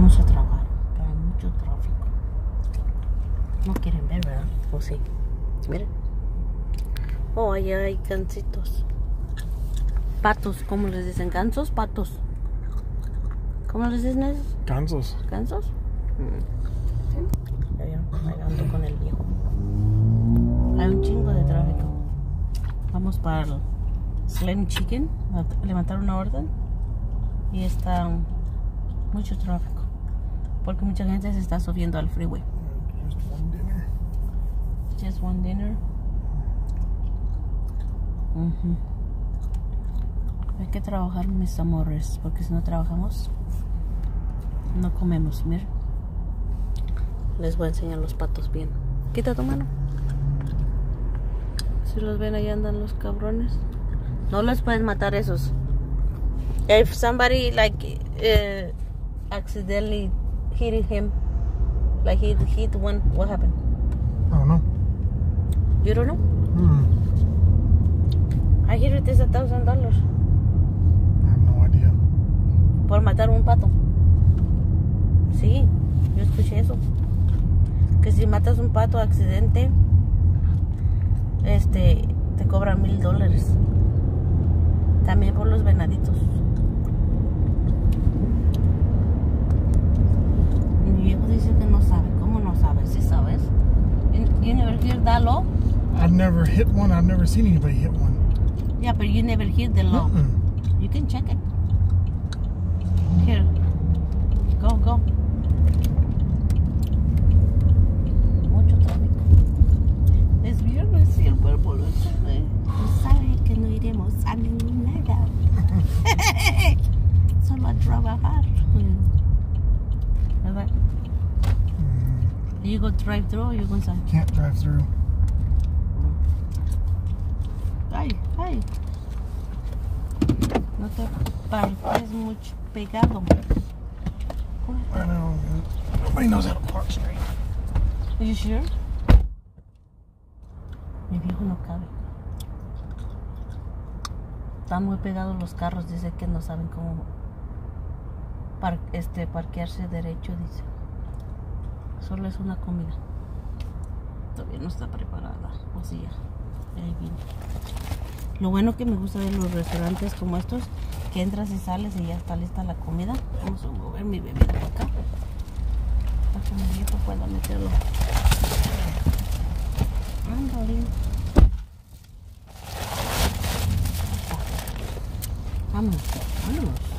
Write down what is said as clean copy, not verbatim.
Vamos a trabajar, pero hay mucho tráfico. No quieren ver, ¿verdad? ¿O sí? Miren. Oh, allá hay gansitos. Patos, ¿cómo les dicen? ¿Gansos? Patos. ¿Cómo les dicen esos? Gansos. ¿Gansos? Ya vieron, ando con el viejo. Hay un chingo de tráfico. Vamos para el Slim Chicken a levantar una orden. Y está mucho tráfico. Porque mucha gente se está subiendo al freeway. Just one dinner. Just one dinner. Hay que trabajar, mis amores, porque si no trabajamos, no comemos. Miren, les voy a enseñar los patos bien. Quita tu mano. Si los ven, ahí andan los cabrones. No los pueden matar esos. If somebody like accidentally hit him, like he hit one, what happened? I don't know. You don't know? I hear it is $1,000. I have no idea. Por matar un pato. Sí, yo escuché eso. Que si matas un pato a accidente, te cobran $1,000. También por los venaditos. Mi viejo dice que no sabe. ¿Cómo no sabes? ¿Sí sabes? You never hear that law? I've never hit one. I've never seen anybody hit one. Yeah, but you never hear the law. You can check it. Here. Go. Mucho tráfico. Es viernes y el cuerpo lo sabe. Lo sabe que no iremos a ningún lado. Solo a trabajar. ¿Verdad? You go drive through or you go inside? Can't drive through. Ay. No te parques mucho pegado. I know. Nobody knows how to park straight. Are you sure? Mi viejo no cabe. Están muy pegados los carros. Dice que no saben cómo parquearse derecho, dice. Solo es una comida. Todavía no está preparada. O sea, ahí viene. Lo bueno que me gusta de los restaurantes como estos, que entras y sales y ya está lista la comida. Vamos a mover mi bebé por acá para que mi viejo pueda meterlo. Ándale. Vámonos.